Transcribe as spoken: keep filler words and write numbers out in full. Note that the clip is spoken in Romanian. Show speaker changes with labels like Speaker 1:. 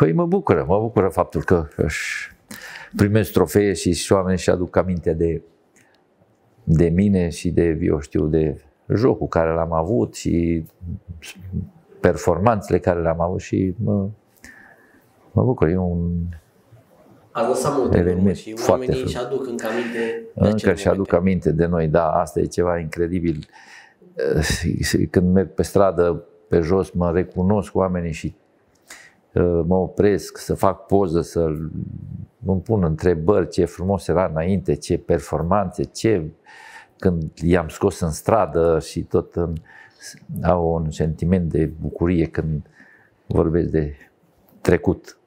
Speaker 1: Păi mă bucură, mă bucură faptul că își primesc trofee și, și oamenii își aduc aminte de, de mine și de, eu știu, de jocul care l-am avut și performanțele care le-am avut și mă, mă bucur. E un
Speaker 2: Ați lăsat multe urmă și oamenii își aduc încă aminte de
Speaker 1: Încă și aduc aminte de noi, da, asta e ceva incredibil. Când merg pe stradă, pe jos, mă recunosc oamenii și mă opresc să fac poză, să îmi pun întrebări, ce frumos era înainte, ce performanțe, ce... Când i-am scos în stradă și tot în, au un sentiment de bucurie când vorbesc de trecut.